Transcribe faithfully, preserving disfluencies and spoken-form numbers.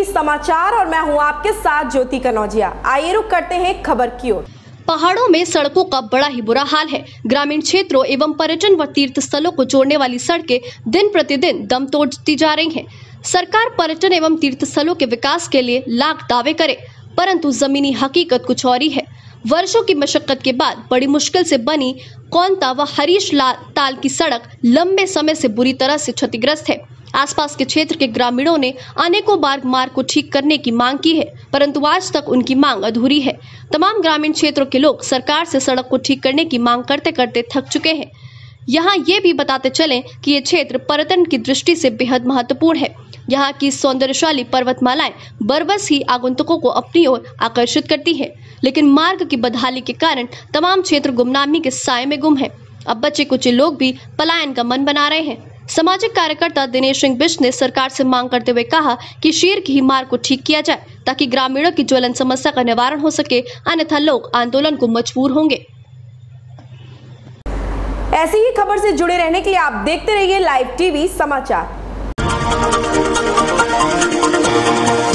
TV समाचार और मैं हूं आपके साथ ज्योति कनौजिया। आइए रुक करते हैं खबर की ओर। पहाड़ों में सड़कों का बड़ा ही बुरा हाल है। ग्रामीण क्षेत्रों एवं पर्यटन व तीर्थ स्थलों को जोड़ने वाली सड़कें दिन प्रतिदिन दम तोड़ती जा रही हैं। सरकार पर्यटन एवं तीर्थ स्थलों के विकास के लिए लाख दावे करे, परंतु जमीनी हकीकत कुछ और ही है। वर्षों की मशक्कत के बाद बड़ी मुश्किल से बनी कौंता व हरीश ताल की सड़क लंबे समय से बुरी तरह से क्षतिग्रस्त है। आसपास के क्षेत्र के ग्रामीणों ने अनेकों बार मार्ग को ठीक करने की मांग की है, परंतु आज तक उनकी मांग अधूरी है। तमाम ग्रामीण क्षेत्रों के लोग सरकार से सड़क को ठीक करने की मांग करते करते थक चुके हैं। यहाँ ये भी बताते चलें कि ये क्षेत्र पर्यटन की दृष्टि से बेहद महत्वपूर्ण है। यहाँ की सौंदर्यशाली पर्वतमालाएं बरबस ही आगंतुकों को अपनी ओर आकर्षित करती है, लेकिन मार्ग की बदहाली के कारण तमाम क्षेत्र गुमनामी के साए में गुम है। अब बच्चे कुछ लोग भी पलायन का मन बना रहे हैं। सामाजिक कार्यकर्ता दिनेश सिंह बिष्ट ने सरकार से मांग करते हुए कहा कि शीघ्र ही मार्ग को ठीक किया जाए ताकि ग्रामीणों की ज्वलन समस्या का निवारण हो सके, अन्यथा लोग आंदोलन को मजबूर होंगे। ऐसी ही खबर से जुड़े रहने के लिए आप देखते रहिए लाइव टीवी समाचार।